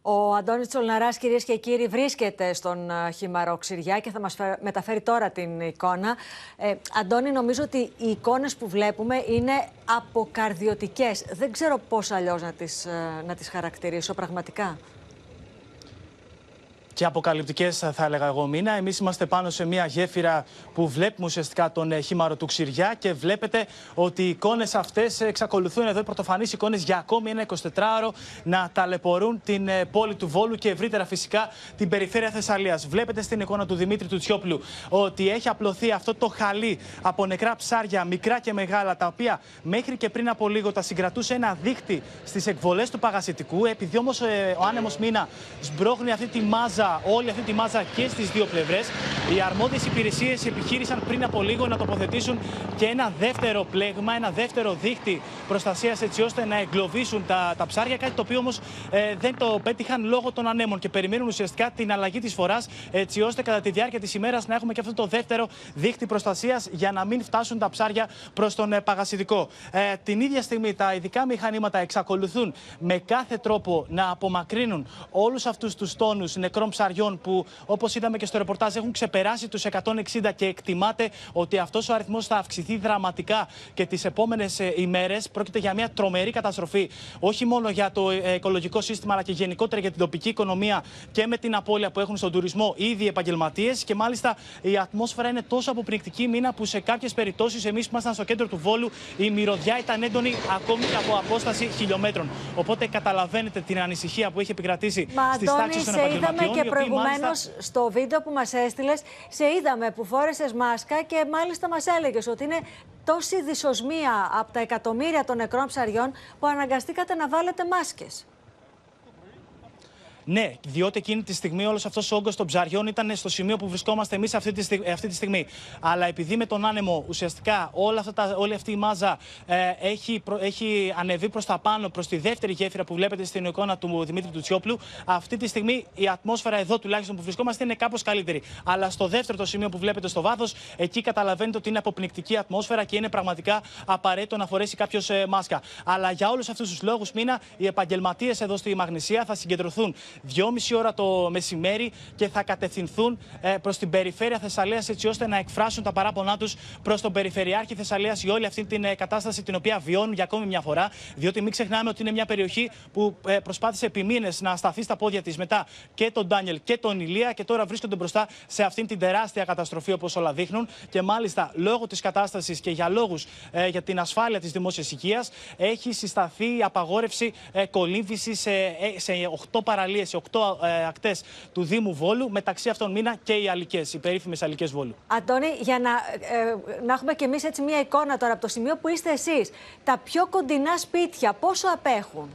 Ο Αντώνης Τσολναράς, κυρίες και κύριοι, βρίσκεται στον Χυμαροξυριά και θα μας μεταφέρει τώρα την εικόνα. Αντώνη, νομίζω ότι οι εικόνες που βλέπουμε είναι αποκαρδιωτικές. Δεν ξέρω πώς αλλιώς να τις χαρακτηρίσω πραγματικά. Και αποκαλυπτικές, θα έλεγα εγώ, Μίνα. Εμείς είμαστε πάνω σε μια γέφυρα που βλέπουμε ουσιαστικά τον Χήμαρο του Ξηριά και βλέπετε ότι οι εικόνες αυτές εξακολουθούν, εδώ οι πρωτοφανείς εικόνες, για ακόμη ένα 24ωρο να ταλαιπωρούν την πόλη του Βόλου και ευρύτερα φυσικά την περιφέρεια Θεσσαλίας. Βλέπετε στην εικόνα του Δημήτρη του Τσιόπουλου ότι έχει απλωθεί αυτό το χαλί από νεκρά ψάρια, μικρά και μεγάλα, τα οποία μέχρι και πριν από λίγο τα συγκρατούσε ένα δίχτυ στις εκβολές του Παγασιτικού. Επειδή όμως ο άνεμος, Μίνα, σμπρώχνει αυτή τη μάζα, όλη αυτή τη μάζα και στις δύο πλευρές, οι αρμόδιες υπηρεσίες επιχείρησαν πριν από λίγο να τοποθετήσουν και ένα δεύτερο πλέγμα, ένα δεύτερο δίχτυ προστασίας, έτσι ώστε να εγκλωβίσουν τα ψάρια. Κάτι το οποίο όμως δεν το πέτυχαν λόγω των ανέμων και περιμένουν ουσιαστικά την αλλαγή της φοράς, έτσι ώστε κατά τη διάρκεια της ημέρας να έχουμε και αυτό το δεύτερο δίχτυ προστασίας για να μην φτάσουν τα ψάρια προς τον Παγασιτικό. Την ίδια στιγμή τα ειδικά μηχανήματα εξακολουθούν με κάθε τρόπο να απομακρύνουν όλους αυτούς τους τόνους νεκρών ψαριών που, όπως είδαμε και στο ρεπορτάζ, έχουν ξεπεράσει τους 160 και εκτιμάται ότι αυτός ο αριθμός θα αυξηθεί δραματικά και τις επόμενες ημέρες. Πρόκειται για μια τρομερή καταστροφή, όχι μόνο για το οικολογικό σύστημα, αλλά και γενικότερα για την τοπική οικονομία και με την απώλεια που έχουν στον τουρισμό ήδη οι επαγγελματίες. Και μάλιστα η ατμόσφαιρα είναι τόσο αποπνικτική, Μίνα, που σε κάποιες περιπτώσεις, εμείς που ήμασταν στο κέντρο του Βόλου, η μυρωδιά ήταν έντονη ακόμη και από απόσταση χιλιόμετρων. Οπότε καταλαβαίνετε την ανησυχία που έχει επικρατήσει στις τάξεις των επαγγελματιών. Και προηγουμένως στο βίντεο που μας έστειλες, σε είδαμε που φόρεσες μάσκα και μάλιστα μας έλεγες ότι είναι τόση δυσοσμία από τα εκατομμύρια των νεκρών ψαριών που αναγκαστήκατε να βάλετε μάσκες. Ναι, διότι εκείνη τη στιγμή όλος αυτός ο όγκος των ψαριών ήταν στο σημείο που βρισκόμαστε εμείς αυτή τη στιγμή. Αλλά επειδή με τον άνεμο ουσιαστικά όλη αυτή η μάζα έχει ανεβεί προς τα πάνω, προς τη δεύτερη γέφυρα που βλέπετε στην εικόνα του Δημήτρη του Τσιόπουλου, αυτή τη στιγμή η ατμόσφαιρα εδώ τουλάχιστον που βρισκόμαστε είναι κάπως καλύτερη. Αλλά στο δεύτερο το σημείο που βλέπετε στο βάθος, εκεί καταλαβαίνετε ότι είναι αποπνικτική ατμόσφαιρα και είναι πραγματικά απαραίτητο να φορέσει κάποιος μάσκα. Αλλά για όλους αυτούς τους λόγους, Μίνα, οι επαγγελματίες εδώ στη Μαγνησία θα συγκεντρωθούν 2,5 ώρα το μεσημέρι και θα κατευθυνθούν προς την περιφέρεια Θεσσαλίας, έτσι ώστε να εκφράσουν τα παράπονά τους προς τον Περιφερειάρχη Θεσσαλίας για όλη αυτή την κατάσταση την οποία βιώνουν για ακόμη μια φορά. Διότι μην ξεχνάμε ότι είναι μια περιοχή που προσπάθησε επί μήνες να σταθεί στα πόδια της μετά και τον Ντάνιελ και τον Ηλία και τώρα βρίσκονται μπροστά σε αυτήν την τεράστια καταστροφή, όπως όλα δείχνουν. Και μάλιστα λόγω της κατάστασης και για λόγους για την ασφάλεια της δημόσιας υγείας έχει συσταθεί η απαγόρευση κολύμβησης σε 8 παραλίες, σε 8 ακτές του Δήμου Βόλου, μεταξύ αυτών, Μίνα, και οι αλικές, οι περίφημες αλικές Βόλου. Αντώνη, για να έχουμε κι εμείς έτσι μια εικόνα τώρα από το σημείο που είστε εσείς, τα πιο κοντινά σπίτια πόσο απέχουν?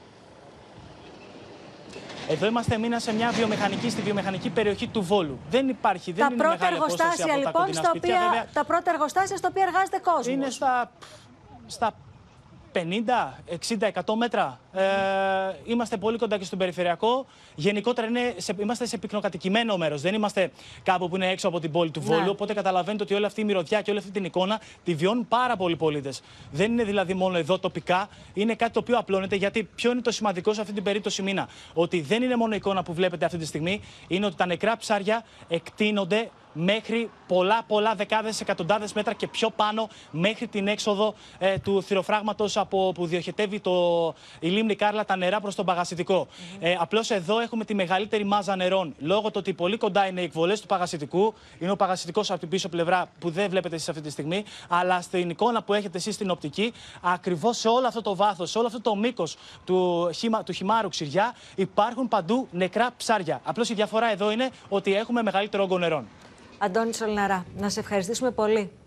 Εδώ είμαστε, Μίνα, σε μια στη βιομηχανική περιοχή του Βόλου. Δεν υπάρχει, δεν είναι μεγάλη απόσταση από τα κοντινά σπίτια. Βέβαια, τα πρώτα εργοστάσια στα οποία εργάζεται κόσμος. Είναι στα 50-60-100 μέτρα. Είμαστε πολύ κοντά και στον περιφερειακό. Γενικότερα είμαστε σε πυκνοκατοικημένο μέρος. Δεν είμαστε κάπου που είναι έξω από την πόλη του Βόλου. Ναι. Οπότε καταλαβαίνετε ότι όλη αυτή η μυρωδιά και όλη αυτή την εικόνα τη βιώνουν πάρα πολλοί πολίτες. Δεν είναι δηλαδή μόνο εδώ τοπικά. Είναι κάτι το οποίο απλώνεται. Γιατί ποιο είναι το σημαντικό σε αυτή την περίπτωση, Μίνα? Ότι δεν είναι μόνο η εικόνα που βλέπετε αυτή τη στιγμή. Είναι ότι τα νεκρά ψάρια εκτείνονται μέχρι πολλά δεκάδες, εκατοντάδες μέτρα και πιο πάνω, μέχρι την έξοδο του θηροφράγματος που διοχετεύει η λίμνη Κάρλα τα νερά προς τον Παγασιτικό. Απλώς εδώ έχουμε τη μεγαλύτερη μάζα νερών, λόγω του ότι πολύ κοντά είναι οι εκβολές του Παγασιτικού. Είναι ο Παγασιτικός από την πίσω πλευρά που δεν βλέπετε εσείς αυτή τη στιγμή, αλλά στην εικόνα που έχετε εσείς στην οπτική, ακριβώς σε όλο αυτό το βάθος, σε όλο αυτό το μήκος του Χυμάρου Ξηριά υπάρχουν παντού νεκρά ψάρια. Απλώς η διαφορά εδώ είναι ότι έχουμε μεγαλύτερο όγκο νερών. Αντώνη Τσολναρά, να σε ευχαριστήσουμε πολύ.